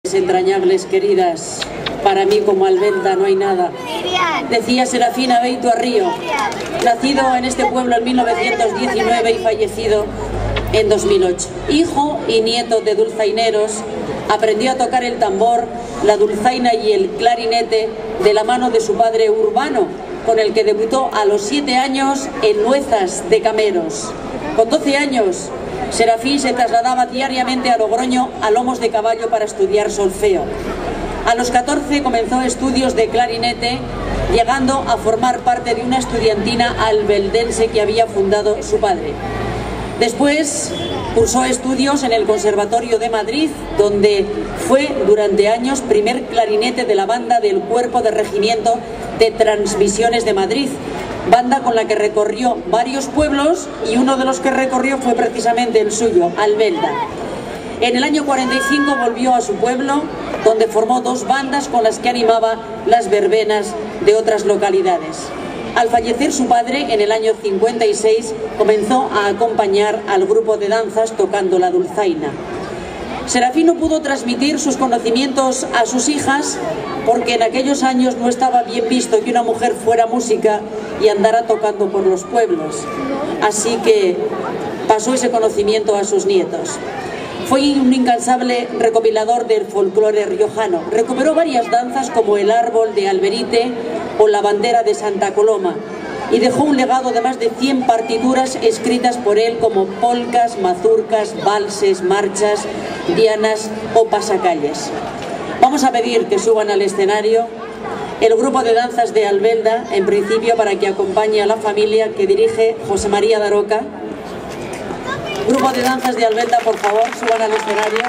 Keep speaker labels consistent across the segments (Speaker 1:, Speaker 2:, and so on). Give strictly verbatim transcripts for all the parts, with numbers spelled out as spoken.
Speaker 1: Entrañables, queridas, para mí como Albelda no hay nada, decía Serafín Beitu Arrío, nacido en este pueblo en mil novecientos diecinueve y fallecido en dos mil ocho. Hijo y nieto de dulzaineros, aprendió a tocar el tambor, la dulzaina y el clarinete de la mano de su padre Urbano, con el que debutó a los siete años en Nuezas de Cameros. Con doce años, Serafín se trasladaba diariamente a Logroño a lomos de caballo para estudiar solfeo. A los catorce comenzó estudios de clarinete, llegando a formar parte de una estudiantina albeldense que había fundado su padre. Después cursó estudios en el Conservatorio de Madrid, donde fue durante años primer clarinete de la banda del Cuerpo de Regimiento de Transmisiones de Madrid, banda con la que recorrió varios pueblos, y uno de los que recorrió fue precisamente el suyo, Albelda. En el año cuarenta y cinco volvió a su pueblo, donde formó dos bandas con las que animaba las verbenas de otras localidades. Al fallecer su padre en el año cincuenta y seis, comenzó a acompañar al grupo de danzas tocando la dulzaina. Serafín no pudo transmitir sus conocimientos a sus hijas porque en aquellos años no estaba bien visto que una mujer fuera música y andara tocando por los pueblos. Así que pasó ese conocimiento a sus nietos. Fue un incansable recopilador del folclore riojano. Recuperó varias danzas como el árbol de Alberite o la bandera de Santa Coloma, y dejó un legado de más de cien partituras escritas por él, como polcas, mazurcas, valses, marchas, dianas o pasacalles. Vamos a pedir que suban al escenario el grupo de danzas de Albelda, en principio para que acompañe a la familia que dirige José María Daroca. Grupo de danzas de Albelda, por favor, suban al escenario.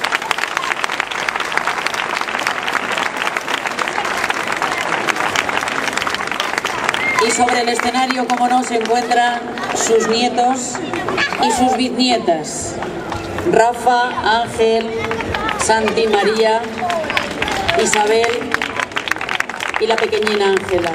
Speaker 1: Y sobre el escenario, como no, se encuentran sus nietos y sus bisnietas, Rafa, Ángel, Santi, María, Isabel y la pequeñina Ángela.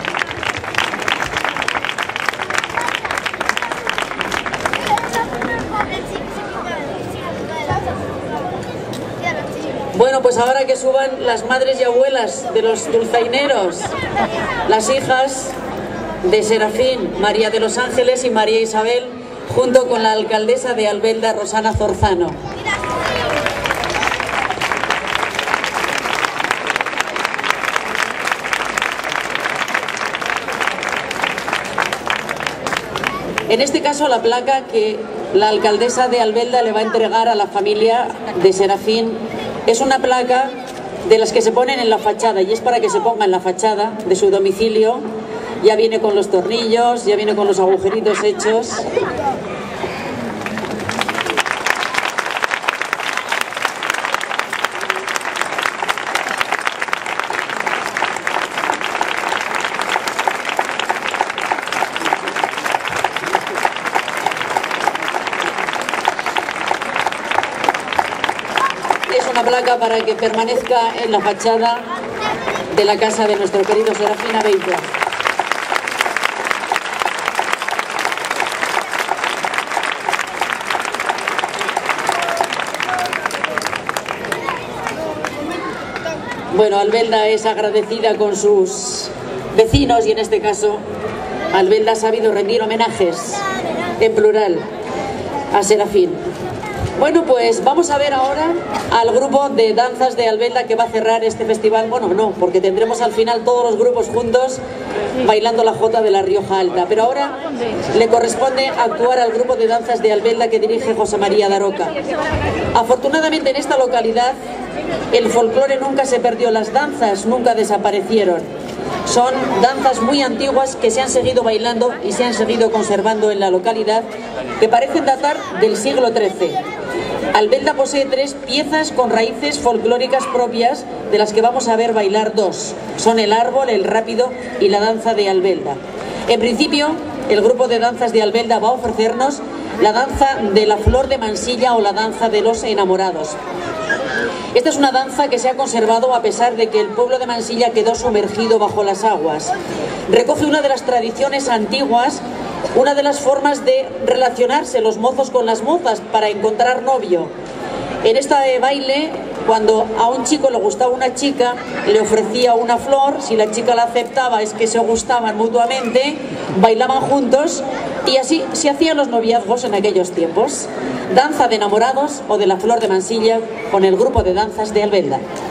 Speaker 1: Bueno, pues ahora que suban las madres y abuelas de los dulzaineros, las hijas de Serafín, María de los Ángeles y María Isabel, junto con la alcaldesa de Albelda, Rosana Zorzano. En este caso, la placa que la alcaldesa de Albelda le va a entregar a la familia de Serafín es una placa de las que se ponen en la fachada, y es para que se ponga en la fachada de su domicilio. Ya viene con los tornillos, ya viene con los agujeritos hechos. Es una placa para que permanezca en la fachada de la casa de nuestro querido Serafín Beitu. Bueno, Albelda es agradecida con sus vecinos y en este caso Albelda ha sabido rendir homenajes en plural a Serafín. Bueno, pues vamos a ver ahora al grupo de danzas de Albelda que va a cerrar este festival. Bueno, no, porque tendremos al final todos los grupos juntos bailando la jota de la Rioja Alta. Pero ahora le corresponde actuar al grupo de danzas de Albelda que dirige José María Daroca. Afortunadamente en esta localidad el folclore nunca se perdió, las danzas nunca desaparecieron. Son danzas muy antiguas que se han seguido bailando y se han seguido conservando en la localidad, que parecen datar del siglo trece. Albelda posee tres piezas con raíces folclóricas propias, de las que vamos a ver bailar dos. Son el árbol, el rápido y la danza de Albelda. En principio, el grupo de danzas de Albelda va a ofrecernos la danza de la flor de Mansilla o la danza de los enamorados. Esta es una danza que se ha conservado a pesar de que el pueblo de Mansilla quedó sumergido bajo las aguas. Recoge una de las tradiciones antiguas, una de las formas de relacionarse los mozos con las mozas para encontrar novio. En este baile Cuando a un chico le gustaba una chica, le ofrecía una flor, si la chica la aceptaba es que se gustaban mutuamente, bailaban juntos y así se hacían los noviazgos en aquellos tiempos. Danza de enamorados o de la flor de Mansilla con el grupo de danzas de Albenda.